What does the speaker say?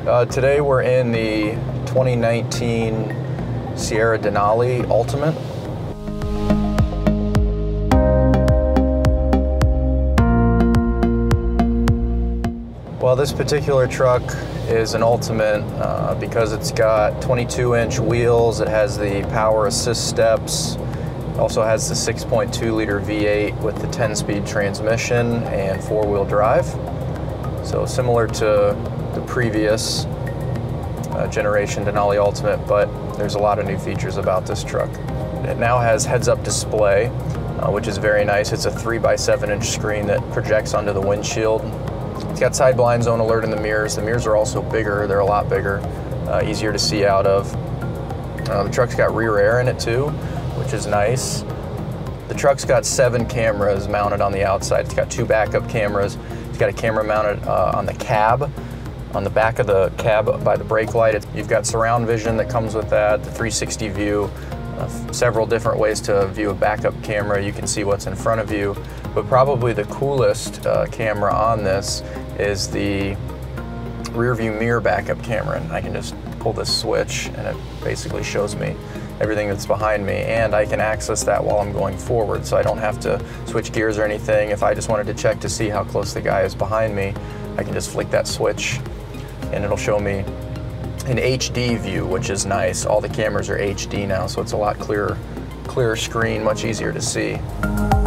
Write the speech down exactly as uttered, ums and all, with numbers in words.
Uh, today we're in the twenty nineteen Sierra Denali Ultimate. Well, this particular truck is an Ultimate uh, because it's got twenty-two inch wheels, it has the power assist steps, it also has the six point two liter V eight with the ten speed transmission and four-wheel drive. So similar to the previous uh, generation Denali Ultimate, but there's a lot of new features about this truck. It now has heads-up display, uh, which is very nice. It's a three by seven inch screen that projects onto the windshield. It's got side blind zone alert in the mirrors. The mirrors are also bigger. They're a lot bigger, uh, easier to see out of. Uh, the truck's got rear air in it too, which is nice. The truck's got seven cameras mounted on the outside. It's got two backup cameras. It's got a camera mounted uh, on the cab, on the back of the cab by the brake light. It's, you've got surround vision that comes with that, the three sixty view, uh, several different ways to view a backup camera. You can see what's in front of you. But probably the coolest uh, camera on this is the rear view mirror backup camera. And I can just pull this switch and it basically shows me everything that's behind me, and I can access that while I'm going forward, so I don't have to switch gears or anything. If I just wanted to check to see how close the guy is behind me, I can just flick that switch and it'll show me an H D view, which is nice. All the cameras are H D now, so it's a lot clearer, clearer screen, much easier to see.